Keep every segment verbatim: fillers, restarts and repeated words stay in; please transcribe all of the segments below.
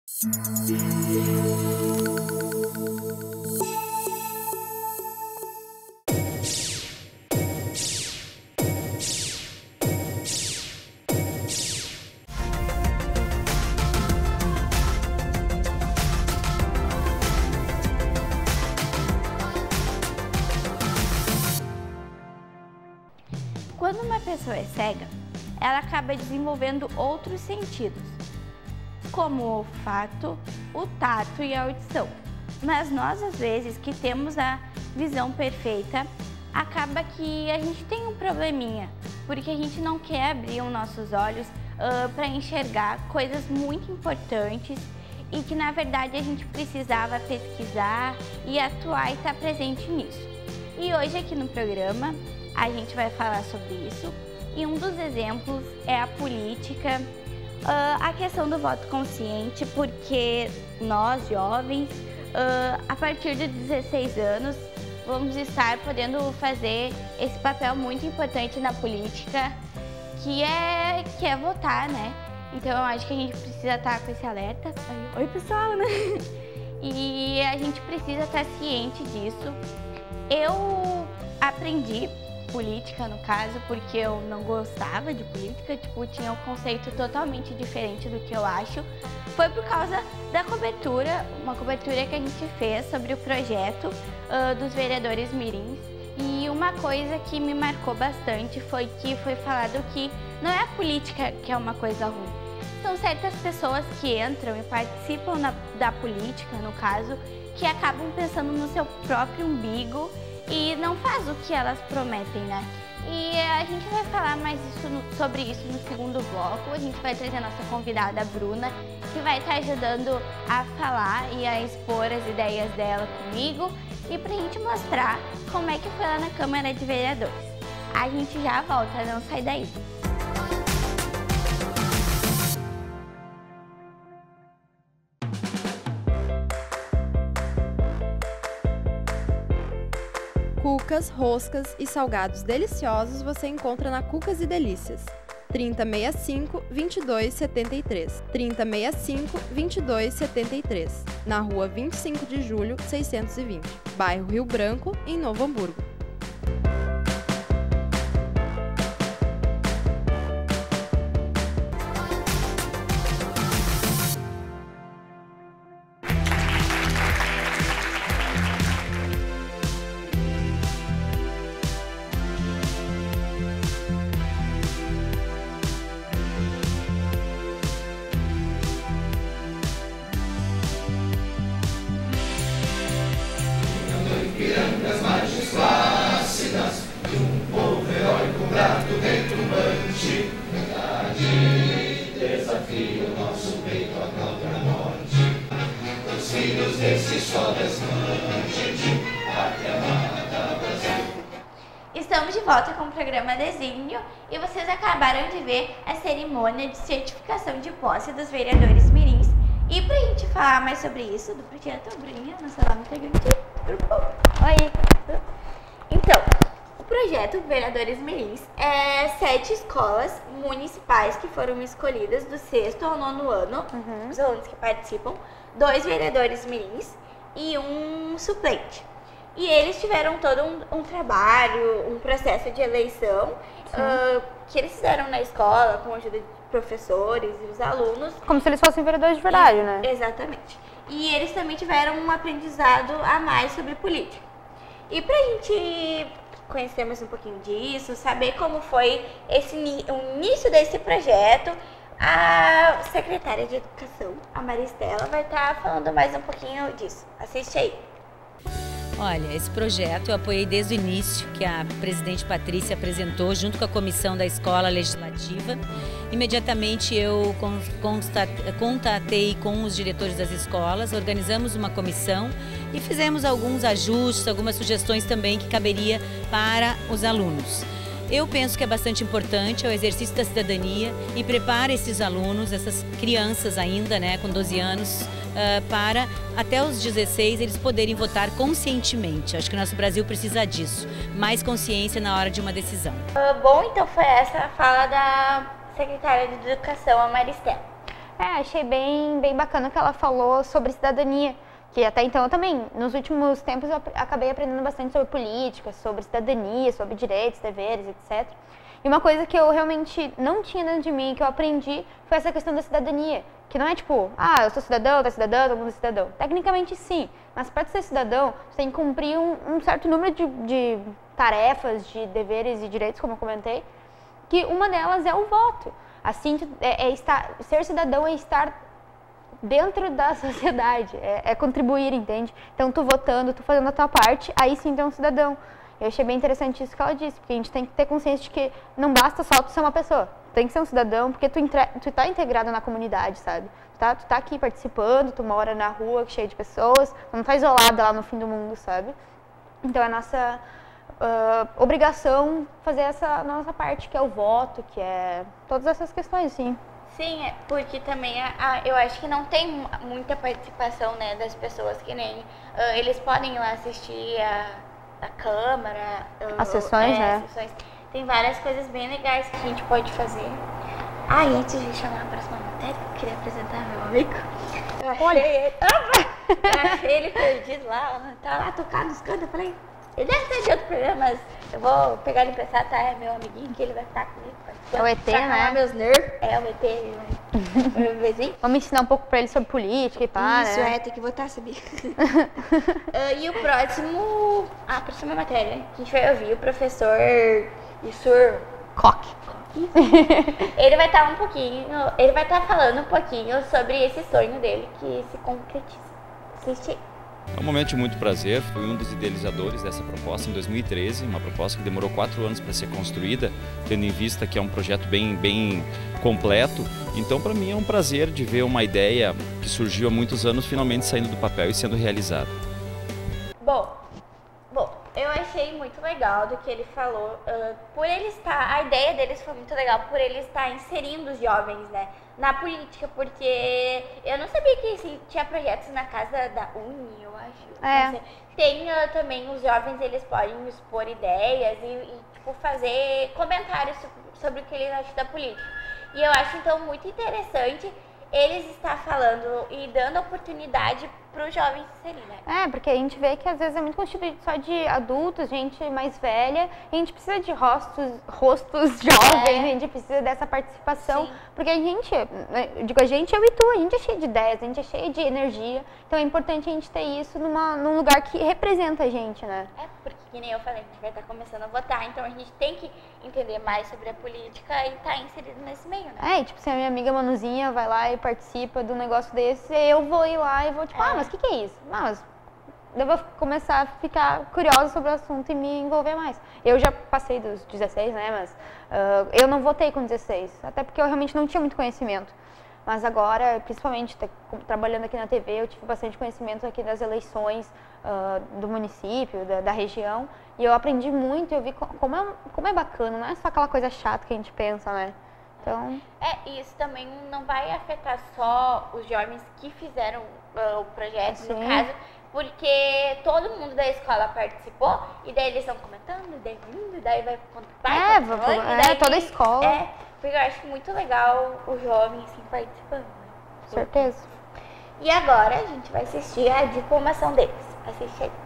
Quando uma pessoa é cega, ela acaba desenvolvendo outros sentidos, como o olfato, o tato e a audição. Mas nós, às vezes, que temos a visão perfeita, acaba que a gente tem um probleminha, porque a gente não quer abrir os nossos olhos uh, para enxergar coisas muito importantes e que, na verdade, a gente precisava pesquisar e atuar e estar presente nisso. E hoje, aqui no programa, a gente vai falar sobre isso e um dos exemplos é a política, uh, a questão do voto consciente, porque nós, jovens, uh, a partir de dezesseis anos, vamos estar podendo fazer esse papel muito importante na política, que é, que é votar, né? Então eu acho que a gente precisa estar com esse alerta. Oi, pessoal, né? E a gente precisa estar ciente disso. Eu aprendi política, no caso, porque eu não gostava de política, tipo, tinha um conceito totalmente diferente do que eu acho. Foi por causa da cobertura, uma cobertura que a gente fez sobre o projeto uh, dos vereadores mirins. E uma coisa que me marcou bastante foi que foi falado que não é a política que é uma coisa ruim. São certas pessoas que entram e participam na, da política, no caso, que acabam pensando no seu próprio umbigo e não faz o que elas prometem, né? E a gente vai falar mais isso no, sobre isso no segundo bloco. A gente vai trazer a nossa convidada, a Bruna, que vai estar ajudando a falar e a expor as ideias dela comigo e pra gente mostrar como é que foi lá na Câmara de Vereadores. A gente já volta, não sai daí. Cucas, roscas e salgados deliciosos você encontra na Cucas e Delícias. trinta, sessenta e cinco, vinte e dois, setenta e três. trinta, sessenta e cinco, vinte e dois, setenta e três. Na rua vinte e cinco de julho, seiscentos e vinte. Bairro Rio Branco, em Novo Hamburgo. Pirangas, margens flácidas, de um povo heróico, grato, retumbante. Verdade, desafio nosso peito a própria morte. Os filhos desse sol desmante de pátria amada Brasil. Estamos de volta com o programa Desígnio e vocês acabaram de ver a cerimônia de certificação de posse dos vereadores mirins. E pra gente falar mais sobre isso, do projeto, Bruninha, nossa lá integrante. Oi! Então, o projeto Vereadores Mirins é sete escolas municipais que foram escolhidas do sexto ao nono ano, uhum. Os alunos que participam, dois vereadores mirins e um suplente. E eles tiveram todo um, um trabalho, um processo de eleição uh, que eles fizeram na escola com a ajuda de professores e os alunos. Como se eles fossem vereadores de verdade, e, né? Exatamente. E eles também tiveram um aprendizado a mais sobre política. E pra gente conhecer mais um pouquinho disso, saber como foi esse, o início desse projeto, a secretária de Educação, a Maristela, vai estar falando mais um pouquinho disso. Assiste aí. Olha, esse projeto eu apoiei desde o início, que a presidente Patrícia apresentou junto com a comissão da Escola Legislativa. Imediatamente eu contatei com os diretores das escolas, organizamos uma comissão e fizemos alguns ajustes, algumas sugestões também que caberia para os alunos. Eu penso que é bastante importante o exercício da cidadania e prepara esses alunos, essas crianças ainda, né, com doze anos, uh, para até os dezesseis eles poderem votar conscientemente. Acho que o nosso Brasil precisa disso, mais consciência na hora de uma decisão. Uh, bom, então foi essa a fala da secretária de Educação, a Maristela. É, achei bem, bem bacana que ela falou sobre cidadania, que até então eu também, nos últimos tempos eu acabei aprendendo bastante sobre política, sobre cidadania, sobre direitos, deveres, etcétera. E uma coisa que eu realmente não tinha dentro de mim, que eu aprendi, foi essa questão da cidadania. Que não é tipo, ah, eu sou cidadão, tá cidadão, todo mundo é cidadão. Tecnicamente sim, mas para ser cidadão, você tem que cumprir um, um certo número de, de tarefas, de deveres e direitos, como eu comentei, que uma delas é o voto. Assim, é, é estar, ser cidadão é estar dentro da sociedade, é, é contribuir, entende? Então, tu votando, tu fazendo a tua parte, aí sim tu é um cidadão. Eu achei bem interessante isso que ela disse, porque a gente tem que ter consciência de que não basta só tu ser uma pessoa. Tem que ser um cidadão, porque tu, entre... tu tá integrado na comunidade, sabe? Tu tá, tu tá aqui participando, tu mora na rua cheia de pessoas, tu não tá isolada lá no fim do mundo, sabe? Então é nossa uh, obrigação fazer essa nossa parte, que é o voto, que é todas essas questões, sim. Sim, porque também a, a, eu acho que não tem muita participação, né, das pessoas, que nem uh, eles podem ir lá assistir a, a Câmara, uh, as sessões, é, né? As sessões. Tem várias coisas bem legais que a gente pode fazer. Ah, e antes de chamar a próxima matéria, eu queria apresentar meu amigo. Eu achei Olha. ele, eu achei ele perdido lá, tá lá tocado nos cantos. Eu falei, ele deve ser de outro programa, mas eu vou pegar ele emprestado, tá? É meu amiguinho, que ele vai ficar comigo. É o E T, né? Meus nervos. É o E T, ele vai. Meu bebezinho. Vamos ensinar um pouco pra ele sobre política e pá, Isso, né? é, tem que votar, sabia? uh, e o próximo, a próxima matéria, que a gente vai ouvir o professor Issur Coque. Ele vai estar um pouquinho, ele vai estar falando um pouquinho sobre esse sonho dele que se concretiza. Assiste aí. É um momento de muito prazer, fui um dos idealizadores dessa proposta em dois mil e treze, uma proposta que demorou quatro anos para ser construída, tendo em vista que é um projeto bem, bem completo. Então, para mim é um prazer de ver uma ideia que surgiu há muitos anos finalmente saindo do papel e sendo realizada. Bom, bom, eu achei muito legal do que ele falou, uh, por ele estar, a ideia deles foi muito legal, por ele estar inserindo os jovens, né, na política, porque eu não sabia que assim, tinha projetos na casa da Uni, eu acho. É. Não sei. Tem uh, também os jovens, eles podem expor ideias e, e tipo, fazer comentários sobre o que eles acham da política. E eu acho então muito interessante eles estar falando e dando oportunidade para os jovens se inserirem, né? É, porque a gente vê que às vezes é muito constituído só de adultos, gente mais velha, e a gente precisa de rostos, rostos jovens, É. a gente precisa dessa participação, Sim. porque a gente, eu digo a gente, eu e tu, a gente é cheio de ideias, a gente é cheio de energia, então é importante a gente ter isso numa, num lugar que representa a gente, né? É, porque que nem eu falei, a gente vai estar começando a votar, então a gente tem que entender mais sobre a política e estar inserido nesse meio, né? É, e, tipo, se a minha amiga Manuzinha vai lá e participa de um negócio desse, eu vou ir lá e vou, tipo, É. ah, mas o que, que é isso? Ah, mas eu vou começar a ficar curiosa sobre o assunto e me envolver mais. Eu já passei dos dezesseis, né, mas uh, eu não votei com dezesseis, até porque eu realmente não tinha muito conhecimento. Mas agora, principalmente tá, trabalhando aqui na T V, eu tive bastante conhecimento aqui das eleições uh, do município, da, da região, e eu aprendi muito, eu vi como é, como é bacana, não é só aquela coisa chata que a gente pensa, né? Então... É, e isso também não vai afetar só os jovens que fizeram uh, o projeto, no Sim. caso, porque todo mundo da escola participou, e daí eles estão comentando, daí vindo, daí vai vai É, continuando, vou- e é, daí- toda a escola. É, porque eu acho muito legal os jovens assim, participando, né? Com certeza. E agora a gente vai assistir a diplomação deles. Assiste aí.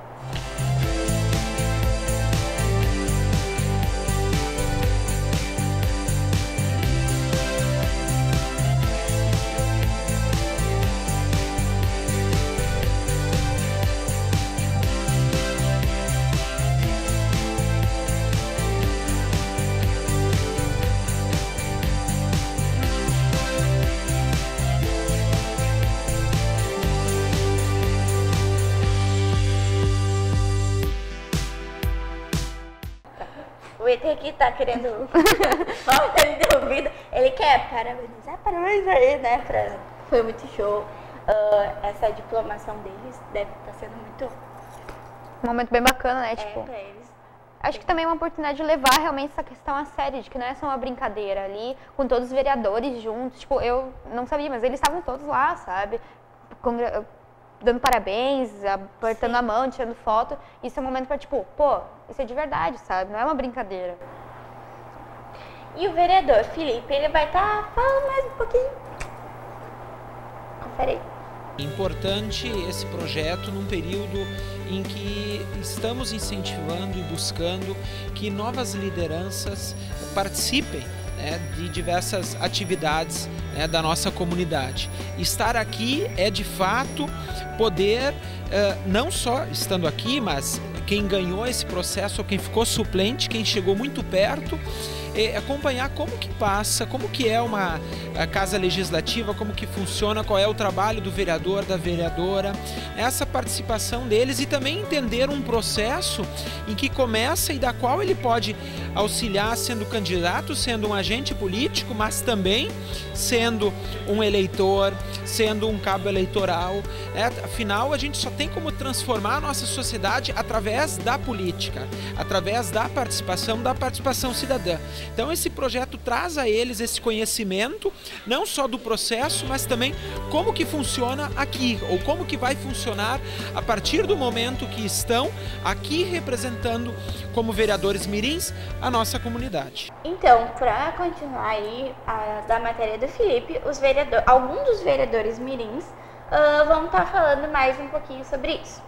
O E T aqui tá querendo. Ó, tá interrompido. Ele quer parabenizar, parabéns aí, né? Pra... Foi muito show. Uh, essa diplomação deles deve estar sendo muito. Um momento bem bacana, né? É, Tipo, pra eles. acho que também é uma oportunidade de levar realmente essa questão a sério, de que não é só uma brincadeira ali, com todos os vereadores juntos. Tipo, eu não sabia, mas eles estavam todos lá, sabe? Congra- dando parabéns, apertando a mão, tirando foto. Isso é um momento pra, tipo, pô, isso é de verdade, sabe? Não é uma brincadeira. E o vereador Felipe, ele vai estar falando mais um pouquinho. Confere aí. Importante esse projeto num período em que estamos incentivando e buscando que novas lideranças participem, né, de diversas atividades, né, da nossa comunidade. Estar aqui é de fato poder, uh, não só estando aqui, mas quem ganhou esse processo, ou quem ficou suplente, quem chegou muito perto, é acompanhar como que passa, como que é uma casa legislativa, como que funciona, qual é o trabalho do vereador, da vereadora, essa participação deles e também entender um processo em que começa e da qual ele pode auxiliar sendo candidato, sendo um agente político, mas também sendo um eleitor, sendo um cabo eleitoral. É, afinal, a gente só tem como transformar a nossa sociedade através da política, através da participação, da participação cidadã. Então esse projeto traz a eles esse conhecimento, não só do processo, mas também como que funciona aqui, ou como que vai funcionar a partir do momento que estão aqui representando como vereadores mirins a nossa comunidade. Então, para continuar aí a, da matéria do Felipe, os vereadores, alguns dos vereadores mirins uh, vão estar falando mais um pouquinho sobre isso.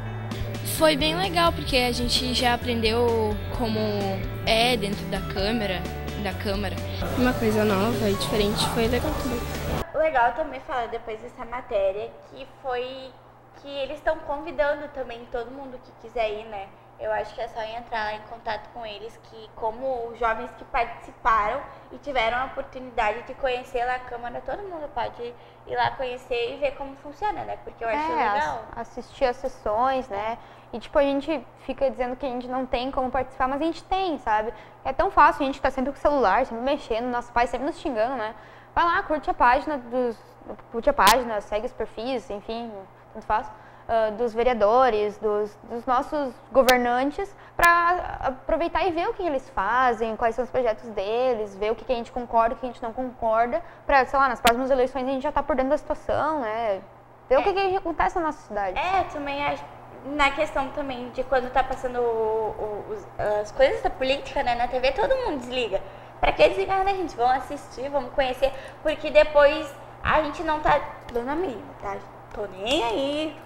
Foi bem legal, porque a gente já aprendeu como é dentro da câmara, da câmara. Uma coisa nova e diferente, foi legal também. Legal também falar depois dessa matéria que foi que eles estão convidando também todo mundo que quiser ir, né? Eu acho que é só entrar lá em contato com eles, que como jovens que participaram e tiveram a oportunidade de conhecer lá a Câmara, todo mundo pode ir lá conhecer e ver como funciona, né? Porque eu acho é, legal. Assistir as sessões, né? E tipo, a gente fica dizendo que a gente não tem como participar, mas a gente tem, sabe? É tão fácil, a gente tá sempre com o celular, sempre mexendo, nossos pais sempre nos xingando, né? Vai lá, curte a página dos... curte a página, segue os perfis, enfim, tanto faz. Uh, dos vereadores, dos, dos nossos governantes, para aproveitar e ver o que eles fazem, quais são os projetos deles, ver o que, que a gente concorda, o que a gente não concorda, para, sei lá, nas próximas eleições a gente já tá por dentro da situação, né? Ver é. o que, que acontece na nossa cidade. É, também acho, na questão também de quando tá passando o, o, os, as coisas da política, né, na T V, todo mundo desliga. Pra que desligar, né, gente? Vamos assistir, vamos conhecer, porque depois a gente não tá dando a mínima, tá? Tô nem aí.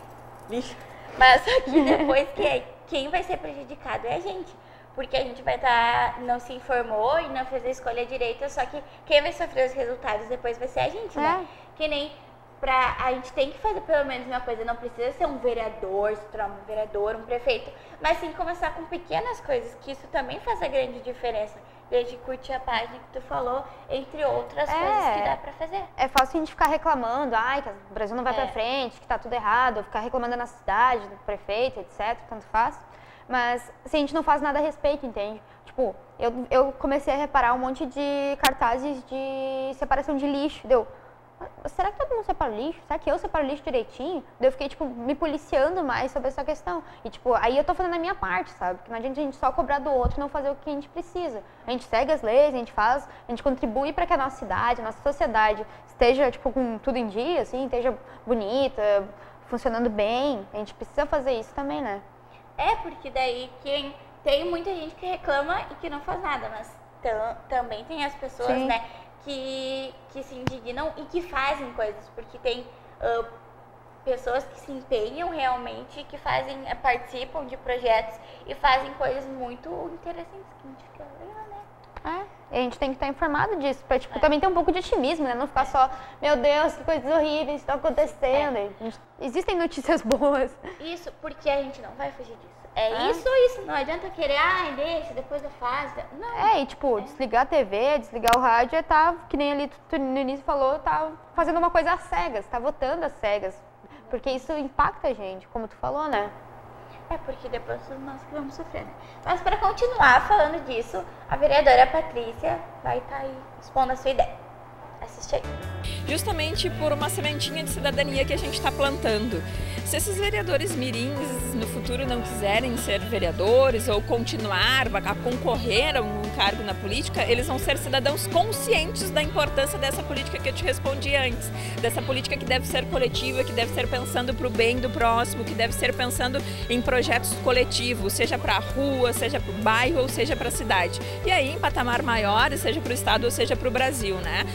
Mas aqui depois que é, quem vai ser prejudicado é a gente, porque a gente vai estar, tá, não se informou e não fez a escolha direita, só que quem vai sofrer os resultados depois vai ser a gente, é. né? Que nem pra, a gente tem que fazer pelo menos uma coisa, não precisa ser um vereador, se tornar um vereador, um prefeito, mas sim começar com pequenas coisas, que isso também faz a grande diferença. Desde curtir a página que tu falou, entre outras é, coisas que dá pra fazer. É fácil a gente ficar reclamando, ai, que o Brasil não vai é. pra frente, que tá tudo errado, ou ficar reclamando na cidade, do prefeito, etcétera, tanto faz. Mas se a gente não faz nada a respeito, entende? Tipo, eu, eu comecei a reparar um monte de cartazes de separação de lixo, deu... Será que todo mundo separa lixo? Será que eu separo lixo direitinho? Daí eu fiquei, tipo, me policiando mais sobre essa questão. E, tipo, aí eu tô fazendo a minha parte, sabe? Porque não adianta a gente só cobrar do outro e não fazer o que a gente precisa. A gente segue as leis, a gente faz, a gente contribui para que a nossa cidade, a nossa sociedade esteja, tipo, com tudo em dia, assim, esteja bonita, funcionando bem. A gente precisa fazer isso também, né? É, porque daí quem... tem muita gente que reclama e que não faz nada, mas tam, também tem as pessoas, Sim. né? Que, que se indignam e que fazem coisas, porque tem uh, pessoas que se empenham realmente, que fazem, uh, participam de projetos e fazem coisas muito interessantes, que a gente fica legal, né? É, e a gente tem que estar informado disso, pra tipo, é. também ter um pouco de otimismo, né? Não ficar só, meu Deus, que coisas horríveis estão acontecendo. É. Gente, existem notícias boas. Isso, porque a gente não vai fugir disso. É ah. isso ou isso, não adianta querer, ai, deixa, depois eu faço. Não. É, e tipo, é. desligar a T V, desligar o rádio, é tá, que nem ali tu, no início falou, tá fazendo uma coisa às cegas, tá votando às cegas. Porque isso impacta a gente, como tu falou, né? É, porque depois nós que vamos sofrer, né? Mas para continuar falando disso, a vereadora Patrícia vai estar tá aí expondo a sua ideia. Assiste aí. Justamente por uma sementinha de cidadania que a gente está plantando. Se esses vereadores mirins no futuro não quiserem ser vereadores ou continuar a concorrer a um cargo na política, eles vão ser cidadãos conscientes da importância dessa política que eu te respondi antes. Dessa política que deve ser coletiva, que deve ser pensando para o bem do próximo, que deve ser pensando em projetos coletivos, seja para a rua, seja para o bairro ou seja para a cidade. E aí em patamar maiores, seja para o estado ou seja para o Brasil, né?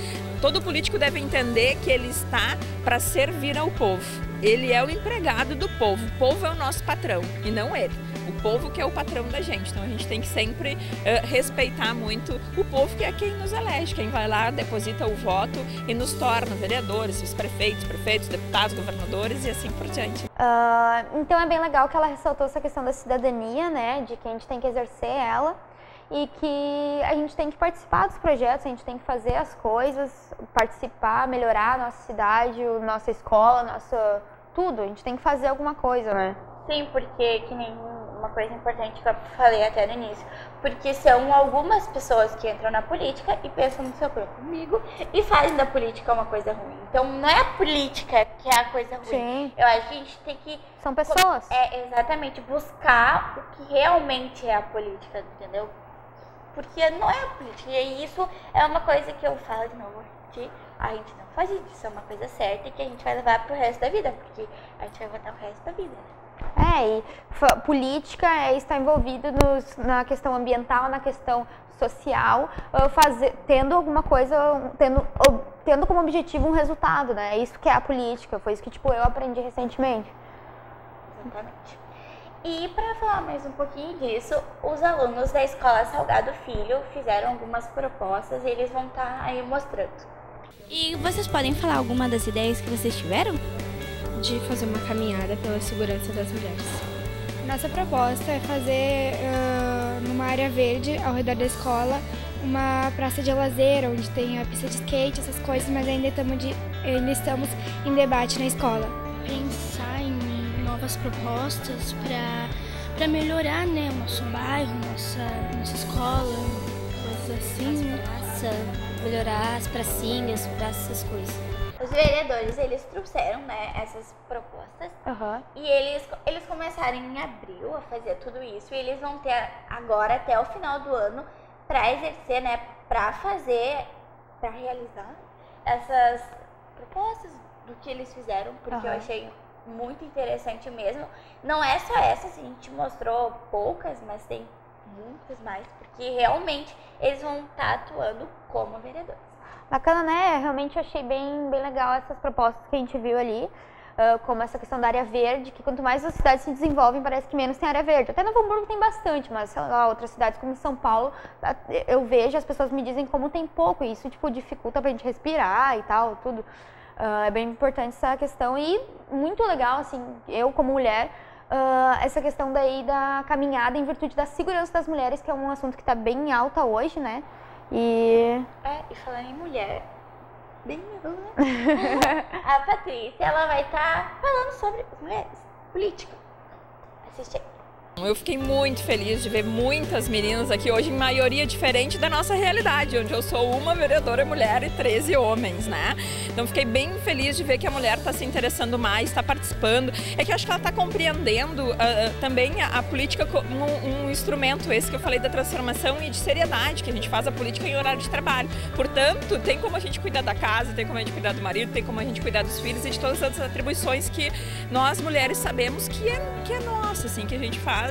todo político deve entender que ele está para servir ao povo. Ele é o empregado do povo, o povo é o nosso patrão e não ele. O povo que é o patrão da gente, então a gente tem que sempre uh, respeitar muito o povo, que é quem nos elege, quem vai lá, deposita o voto e nos torna vereadores, vice-prefeitos, prefeitos, deputados, governadores e assim por diante. Uh, então é bem legal que ela ressaltou essa questão da cidadania, né, de que a gente tem que exercer ela e que a gente tem que participar dos projetos, a gente tem que fazer as coisas, participar, melhorar a nossa cidade, a nossa escola, nossa tudo, a gente tem que fazer alguma coisa, né? Sim, porque que nem uma coisa importante que eu falei até no início, porque são algumas pessoas que entram na política e pensam no seu próprio umbigo e fazem da política uma coisa ruim. Então não é a política que é a coisa ruim. Sim. Eu acho que a gente tem que... São pessoas. É, exatamente, buscar o que realmente é a política, entendeu? Porque não é a política, e isso é uma coisa que eu falo de novo, que a gente não faz isso, isso é uma coisa certa e que a gente vai levar pro resto da vida, porque a gente vai votar o resto da vida, né? É, e política é estar envolvido nos, na questão ambiental, na questão social, uh, fazer, tendo alguma coisa, tendo, uh, tendo como objetivo um resultado, né? É isso que é a política, foi isso que tipo, eu aprendi recentemente. Exatamente. E para falar mais um pouquinho disso, os alunos da Escola Salgado Filho fizeram algumas propostas e eles vão estar aí mostrando. E vocês podem falar alguma das ideias que vocês tiveram? De fazer uma caminhada pela segurança das mulheres. Nossa proposta é fazer, uh, numa área verde, ao redor da escola, uma praça de lazer, onde tem a pista de skate, essas coisas, mas ainda estamos, de, ainda estamos em debate na escola. Pensar em novas propostas para melhorar, né, o nosso bairro, nossa, nossa escola, coisas assim, né? Praça, melhorar as pracinhas, praças, essas coisas. Os vereadores, eles trouxeram, né, essas propostas, uhum. e eles, eles começaram em abril a fazer tudo isso, e eles vão ter agora até o final do ano para exercer, né, para fazer, para realizar essas propostas do que eles fizeram, porque uhum. eu achei muito interessante mesmo. Não é só essas, a gente mostrou poucas, mas tem muitas mais, porque realmente eles vão estar atuando como vereadores. Bacana, né? Realmente achei bem, bem legal essas propostas que a gente viu ali, uh, como essa questão da área verde, que quanto mais as cidades se desenvolvem, parece que menos tem área verde. Até Novo Hamburgo tem bastante, mas sei lá, outras cidades como São Paulo, eu vejo, as pessoas me dizem como tem pouco, e isso tipo, dificulta pra gente respirar e tal, tudo. Uh, é bem importante essa questão e muito legal, assim, eu como mulher, uh, essa questão daí da caminhada em virtude da segurança das mulheres, que é um assunto que está bem em alta hoje, né? E... É, e falando em mulher, bem né? A Patrícia, ela vai estar tá falando sobre as mulheres, política. Assiste aí. Eu fiquei muito feliz de ver muitas meninas aqui hoje, em maioria diferente da nossa realidade, onde eu sou uma vereadora mulher e treze homens, né? Então fiquei bem feliz de ver que a mulher está se interessando mais, está participando. É que eu acho que ela está compreendendo uh, também a, a política como um, um instrumento, esse que eu falei da transformação e de seriedade, que a gente faz a política em horário de trabalho. Portanto, tem como a gente cuidar da casa, tem como a gente cuidar do marido, tem como a gente cuidar dos filhos e de todas as atribuições que nós mulheres sabemos que é, que é nossa, assim, que a gente faz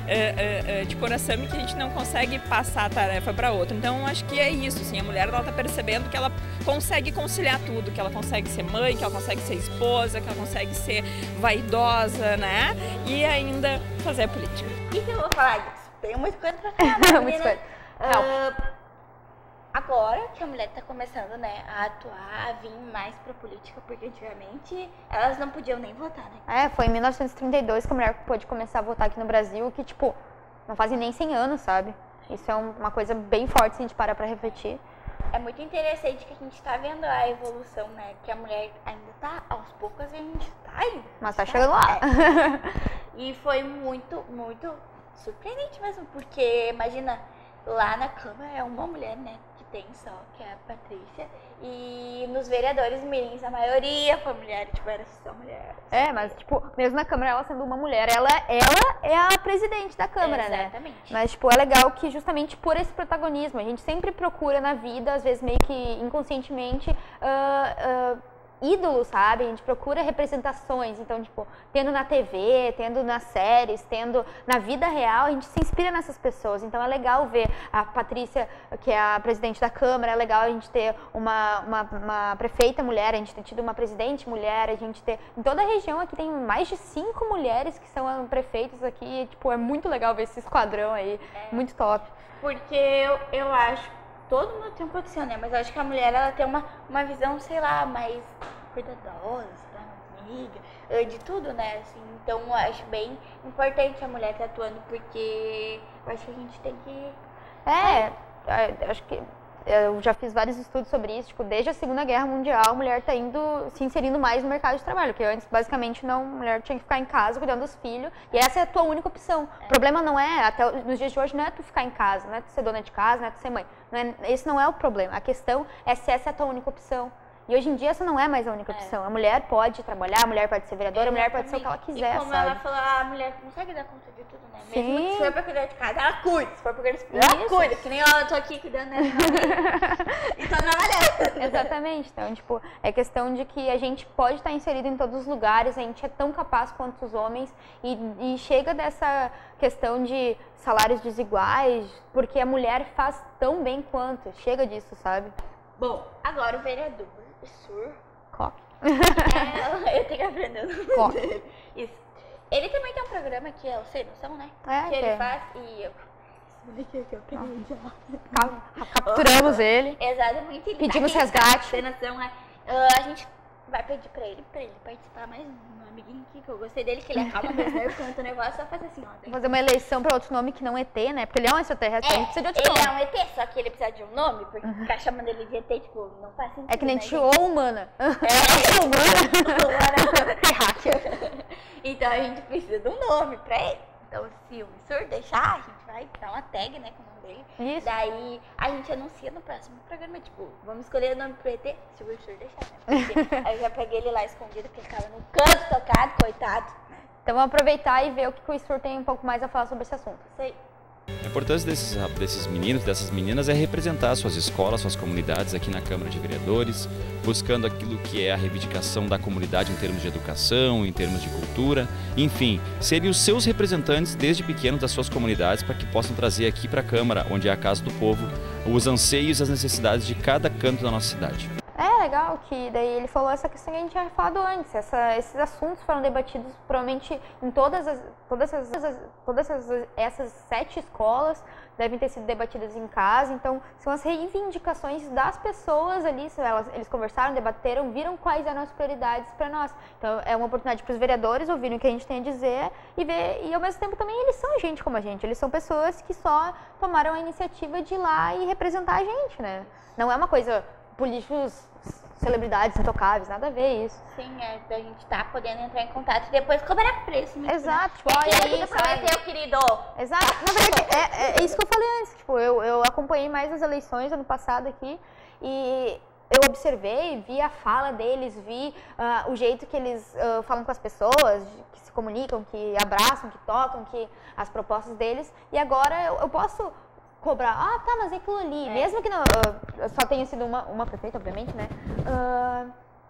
É, é, de coração e que a gente não consegue passar a tarefa para outra. Então acho que é isso, assim, a mulher ela tá percebendo que ela consegue conciliar tudo, que ela consegue ser mãe, que ela consegue ser esposa, que ela consegue ser vaidosa, né? E ainda fazer a política. E que eu vou falar disso? Tem muita coisa pra falar, muita coisa. Uh, agora que a mulher tá começando, né, a atuar, a vir mais pra política, porque antigamente elas não podiam nem votar, né? É, foi em mil novecentos e trinta e dois que a mulher pôde começar a votar aqui no Brasil, que, tipo, não fazem nem cem anos, sabe? Isso é uma coisa bem forte se a gente parar pra refletir. É muito interessante que a gente tá vendo a evolução, né? Que a mulher ainda tá, aos poucos a gente tá indo. Mas tá chegando lá. É. E foi muito, muito surpreendente mesmo, porque, imagina, lá na Câmara é uma mulher, né? Tem só, que é a Patrícia, e nos vereadores mirins a maioria foi mulher, tipo, era só mulher. É, mas tipo, mesmo na Câmara ela sendo uma mulher, ela, ela é a presidente da Câmara, é, né? Exatamente. Mas tipo, é legal que justamente por esse protagonismo, a gente sempre procura na vida, às vezes meio que inconscientemente, uh, uh, ídolos, sabe? A gente procura representações, então, tipo, tendo na T V, tendo nas séries, tendo na vida real, a gente se inspira nessas pessoas. Então é legal ver a Patrícia, que é a presidente da Câmara, é legal a gente ter uma, uma, uma prefeita mulher, a gente ter tido uma presidente mulher, a gente ter... Em toda a região aqui tem mais de cinco mulheres que são prefeitos aqui, tipo, é muito legal ver esse esquadrão aí, é. muito top. Porque eu, eu acho... Todo mundo tem um pouco de né? Mas eu acho que a mulher, ela tem uma, uma visão, sei lá, mais cuidadosa, sei lá, amiga, de tudo, né? Assim, então eu acho bem importante a mulher estar atuando, porque eu acho que a gente tem que... É, é acho que eu já fiz vários estudos sobre isso, tipo, desde a Segunda Guerra Mundial a mulher tá indo, se inserindo mais no mercado de trabalho, porque antes basicamente não, a mulher tinha que ficar em casa cuidando dos filhos, e essa é a tua única opção. É. O problema não é, até nos dias de hoje, não é tu ficar em casa, não é tu ser dona de casa, não é tu ser mãe, não é, esse não é o problema, a questão é se essa é a tua única opção. E hoje em dia essa não é mais a única opção. É. A mulher pode trabalhar, a mulher pode ser vereadora, Exatamente. A mulher pode ser o que ela quiser, e como sabe? ela falou, a mulher consegue dar conta de tudo, né? Sim. Mesmo que se for pra cuidar de casa, ela cuida. Se for pra cuidar dos filhos, ela cuida. Que nem eu tô aqui cuidando, né? E tô trabalhando. Exatamente. Então, tipo, é questão de que a gente pode estar inserido em todos os lugares, a gente é tão capaz quanto os homens e, e chega dessa questão de salários desiguais, porque a mulher faz tão bem quanto. Chega disso, sabe? Bom, agora o vereador. Sur. Coque. É, eu tenho que aprender o nome Coque. dele. Isso. Ele também tem um programa que é o Sem Noção, né? É, que que ele é. faz e eu... Esse bonequinho aqui eu peguei já. Capturamos ele. Exatamente. Ele Pedimos tá resgate. Sem Noção, é. Uh, a gente vai pedir pra ele, pra ele participar mais um amiguinho aqui, que eu gostei dele, que ele acalma meus nervos, quando eu tô nervosa, só faz assim, ó. Vou fazer uma eleição pra outro nome que não é E T, né? Porque ele é um extraterrestre, é, a gente precisa de outro ele nome. é um E T, só que ele precisa de um nome, porque uhum. ficar chamando ele de E T, tipo, não faz sentido. É que nem né, Tio Humana. É, Humana. Humana. Então a gente precisa de um nome pra ele. Então se o Missur deixar, a gente vai dar uma tag, né, com o nome dele. Isso. Daí a gente anuncia no próximo programa, tipo, vamos escolher o nome pro E T, se o Missur deixar, né? Porque aí eu já peguei ele lá escondido, porque ele tava no canto tocado, coitado. Então vamos aproveitar e ver o que o Missur tem um pouco mais a falar sobre esse assunto. Isso aí. A importância desses, desses meninos, dessas meninas, é representar suas escolas, suas comunidades aqui na Câmara de Vereadores, buscando aquilo que é a reivindicação da comunidade em termos de educação, em termos de cultura, enfim, serem os seus representantes desde pequenos das suas comunidades para que possam trazer aqui para a Câmara, onde é a casa do povo, os anseios e as necessidades de cada canto da nossa cidade. É legal que daí ele falou essa questão que a gente tinha falado antes. Essa, esses assuntos foram debatidos provavelmente em todas as, todas as, todas essas, essas sete escolas, devem ter sido debatidas em casa. Então são as reivindicações das pessoas ali. Elas, eles conversaram, debateram, viram quais eram as prioridades para nós. Então é uma oportunidade para os vereadores ouvirem o que a gente tem a dizer e ver. E ao mesmo tempo também eles são gente como a gente. Eles são pessoas que só tomaram a iniciativa de ir lá e representar a gente, né? Não é uma coisa políticos, celebridades intocáveis, nada a ver isso. Sim, é, a gente tá podendo entrar em contato e depois cobrar preço. Né? Exato, tipo, é olha aí, que prometeu, querido. Exato, na verdade, é, é isso que eu falei antes, tipo, eu, eu acompanhei mais as eleições ano passado aqui e eu observei, vi a fala deles, vi uh, o jeito que eles uh, falam com as pessoas, que se comunicam, que abraçam, que tocam, que as propostas deles, e agora eu, eu posso cobrar, ah, tá, mas é aquilo ali, é. mesmo que não, uh, só tenha sido uma, uma prefeita, obviamente, né, uh,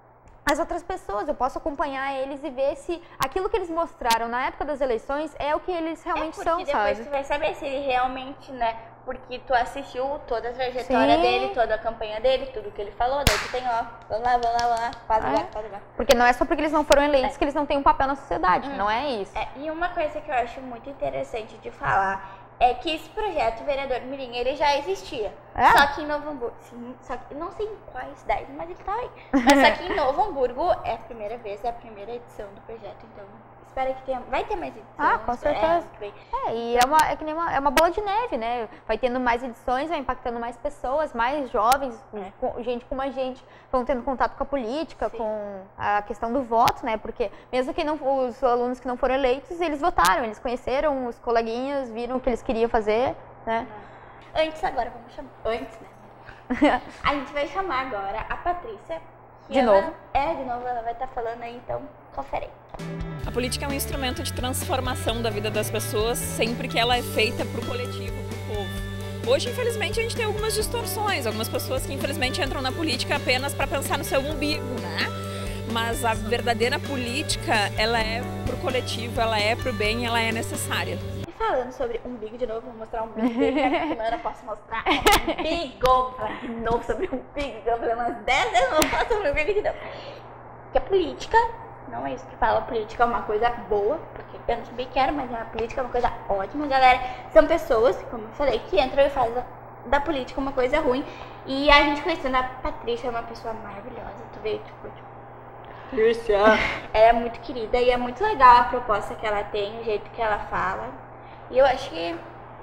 as outras pessoas, eu posso acompanhar eles e ver se aquilo que eles mostraram na época das eleições é o que eles realmente é são, depois sabe? Tu vai saber se ele realmente, né, porque tu assistiu toda a trajetória Sim. dele, toda a campanha dele, tudo que ele falou, daí tu tem, ó, vamos lá, vamos lá, vamos lá, faz é. agora, faz agora. Porque não é só porque eles não foram eleitos é. que eles não têm um papel na sociedade, hum. não é isso. É, e uma coisa que eu acho muito interessante de falar é que esse projeto Vereador Mirim, ele já existia. É? Só que em Novo Hamburgo, sim, só que, não sei em quais cidades, mas ele tá aí. Mas só que em Novo Hamburgo é a primeira vez, é a primeira edição do projeto, então espero que tenha, vai ter mais edições. Ah, com certeza. É, é e é uma, é, que nem uma, é uma bola de neve, né? Vai tendo mais edições, vai impactando mais pessoas, mais jovens, é. com, gente como a gente, vão tendo contato com a política, Sim. com a questão do voto, né? Porque mesmo que não, os alunos que não foram eleitos, eles votaram, eles conheceram os coleguinhas, viram o que eles queriam fazer, né? Antes agora, vamos chamar, antes, né? A gente vai chamar agora a Patrícia. De ela, novo? É, de novo, ela vai estar falando aí, então confere aí. A política é um instrumento de transformação da vida das pessoas sempre que ela é feita para o coletivo, para o povo. Hoje, infelizmente, a gente tem algumas distorções, algumas pessoas que infelizmente entram na política apenas para pensar no seu umbigo, né? mas a verdadeira política, ela é pro coletivo, ela é pro bem, ela é necessária. E falando sobre umbigo de novo, vou mostrar um umbigo dele, essa semana eu posso mostrar um umbigo, vou falar de novo sobre o umbigo, eu falei umas dez vezes, eu vou falar sobre o umbigo de novo. Porque a política, não é isso que fala, a política é uma coisa boa, porque eu também quero, mas a política é uma coisa ótima, galera. São pessoas, como eu falei, que entram e fazem da política uma coisa ruim. E a gente conhecendo a Patrícia, é uma pessoa maravilhosa, tu vê, tipo, tipo Patrícia, ela é muito querida e é muito legal a proposta que ela tem, o jeito que ela fala. E eu acho que...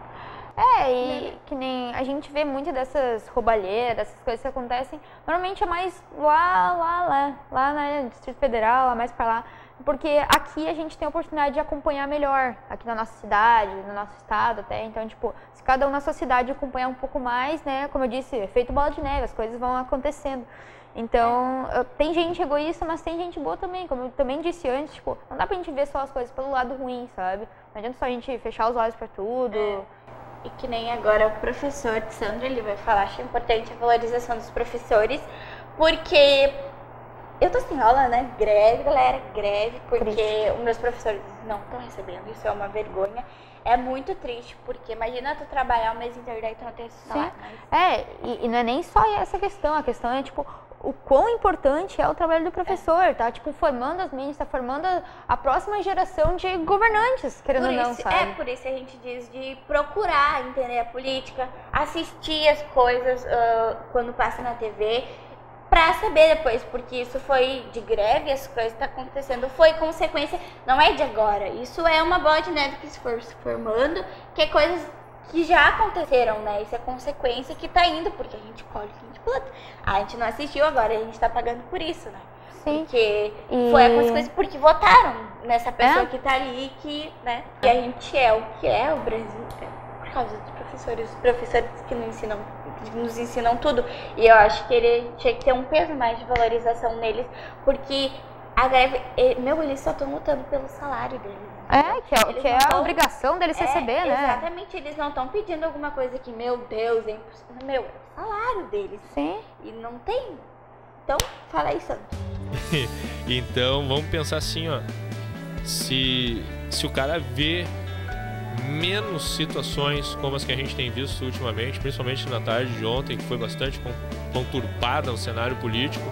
É, e que nem a gente vê muito dessas roubalheiras, dessas coisas que acontecem, normalmente é mais lá, lá, lá, lá no Distrito Federal, lá mais pra lá, porque aqui a gente tem a oportunidade de acompanhar melhor, aqui na nossa cidade, no nosso estado até, então, tipo, se cada um na sua cidade acompanhar um pouco mais, né, como eu disse, efeito bola de neve, as coisas vão acontecendo. Então, tem gente egoísta, mas tem gente boa também, como eu também disse antes, tipo, não dá pra gente ver só as coisas pelo lado ruim, sabe? Não adianta só a gente fechar os olhos pra tudo. É. E que nem agora o professor Sandro, ele vai falar, acho importante a valorização dos professores, porque eu tô sem aula, né? Greve, galera, greve, porque triste. Os meus professores não estão recebendo, isso é uma vergonha. É muito triste, porque imagina tu trabalhar o mês inteiro e daí tu não tem esse salário. Mas... É, e, e não é nem só essa questão, a questão é, tipo, o quão importante é o trabalho do professor, é. Tá? Tipo, formando as meninas, tá formando a, a próxima geração de governantes, querendo ou não, sabe? É, por isso a gente diz de procurar entender a política, assistir as coisas uh, quando passa na T V, pra saber depois, porque isso foi de greve, as coisas que tá acontecendo, foi consequência, não é de agora, isso é uma bola de neve que se for se formando, que é coisas que já aconteceram, né? Isso é consequência que tá indo, porque a gente colhe, a gente planta. A gente não assistiu agora, a gente tá pagando por isso, né? Sim. Porque e... foi a consequência, porque votaram nessa pessoa é? que tá ali, que, né? E a gente é o que é, o Brasil é por causa dos professores, os professores que nos ensinam, que nos ensinam tudo. E eu acho que ele tinha que ter um peso mais de valorização neles, porque a greve, meu, eles só estão lutando pelo salário deles. É, que é, que é tão, a obrigação deles é, receber, né? Exatamente, eles não estão pedindo alguma coisa que, meu Deus, é impossível. Meu, é o salário deles. Sim. E não tem. Então, fala aí, Sandro. Então, vamos pensar assim, ó. Se, se o cara vê menos situações como as que a gente tem visto ultimamente, principalmente na tarde de ontem, que foi bastante conturbada no cenário político,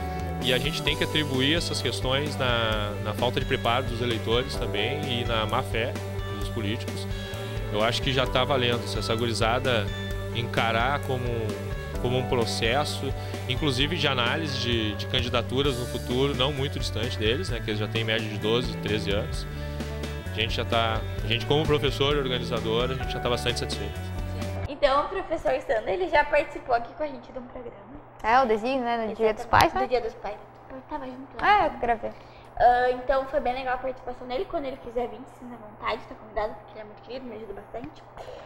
e a gente tem que atribuir essas questões na, na falta de preparo dos eleitores também e na má fé dos políticos. Eu acho que já está valendo. Se essa gurizada encarar como, como um processo, inclusive de análise de, de candidaturas no futuro, não muito distante deles, né, que eles já têm média de doze, treze anos, a gente já está, a gente como professor e organizador, a gente já está bastante satisfeito. Então, o professor Sandro, ele já participou aqui com a gente de um programa. É, o desenho, né? No Exatamente. Dia dos Pais, né? No Dia dos Pais. Eu tava junto lá. Ah, eu gravei. Uh, então, foi bem legal a participação dele. Quando ele quiser vir, se sinta à vontade, tá convidado, porque ele é muito querido, me ajuda bastante.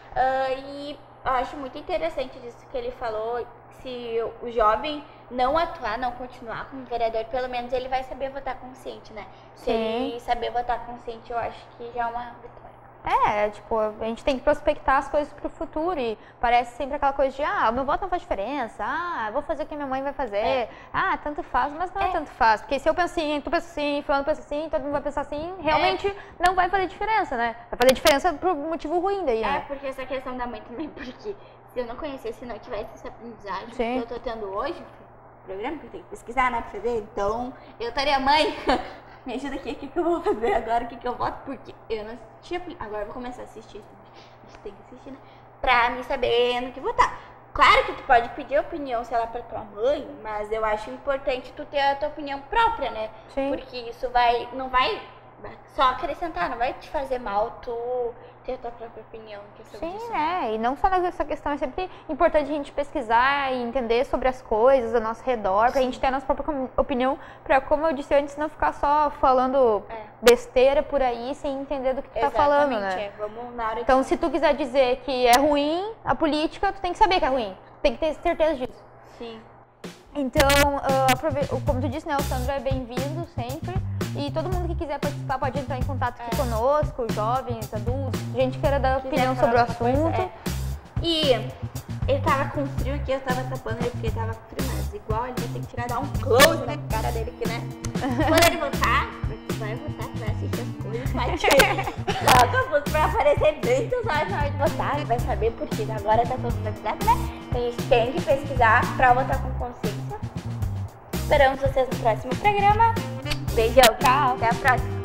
Uh, e eu acho muito interessante disso que ele falou. Se o jovem não atuar, não continuar como vereador, pelo menos ele vai saber votar consciente, né? Se Sim. ele saber votar consciente, eu acho que já é uma vitória. É, tipo, a gente tem que prospectar as coisas pro futuro e parece sempre aquela coisa de, ah, o meu voto não faz diferença, ah, vou fazer o que minha mãe vai fazer, é. ah, tanto faz, mas não é. é tanto faz, porque se eu penso assim, tu pensa assim, fulano pensa assim, todo mundo vai pensar assim, realmente é. não vai fazer diferença, né? Vai fazer diferença pro motivo ruim daí, né? É, porque essa questão da mãe também, porque se eu não conhecesse, se não tivesse essa aprendizagem Sim. que eu tô tendo hoje, programa que eu tenho que pesquisar, né, pra fazer, então eu estaria mãe... Me ajuda aqui, o que, que eu vou fazer agora, o que, que eu voto, porque eu não assistia, agora eu vou começar a assistir, a gente tem que assistir, né, pra me saber no que votar. Claro que tu pode pedir opinião, sei lá, pra tua mãe, mas eu acho importante tu ter a tua opinião própria, né, Sim. porque isso vai, não vai só acrescentar, não vai te fazer mal tu ter a tua própria opinião. Sim, disso, é, né? e não só nessa questão, é sempre importante a gente pesquisar e entender sobre as coisas ao nosso redor, Sim. pra gente ter a nossa própria opinião, pra, como eu disse antes, não ficar só falando é. besteira por aí, sem entender do que tu Exatamente, tá falando, né? É. Vamos na hora então, de... se tu quiser dizer que é ruim a política, tu tem que saber que é ruim, tu tem que ter certeza disso. Sim. Então, uh, como tu disse, né, o Sandro é bem-vindo sempre. E todo mundo que quiser participar pode entrar em contato aqui é. conosco, jovens, adultos, gente que queira dar opinião sobre o assunto. Coisa, é. E ele tava com frio aqui, eu tava tapando ele porque ele tava com frio, mas igual, ele vai ter que tirar, dar um close na cara dele aqui, né? Quando ele votar, vai votar, vai assistir as coisas, vai tirar. Pra aparecer bem dos olhos na hora de votar, ele vai saber por quê. Agora tá todo mundo avisado, né? Então a gente tem que pesquisar pra votar com consciência. Esperamos vocês no próximo programa. Beijão, tchau, até a próxima.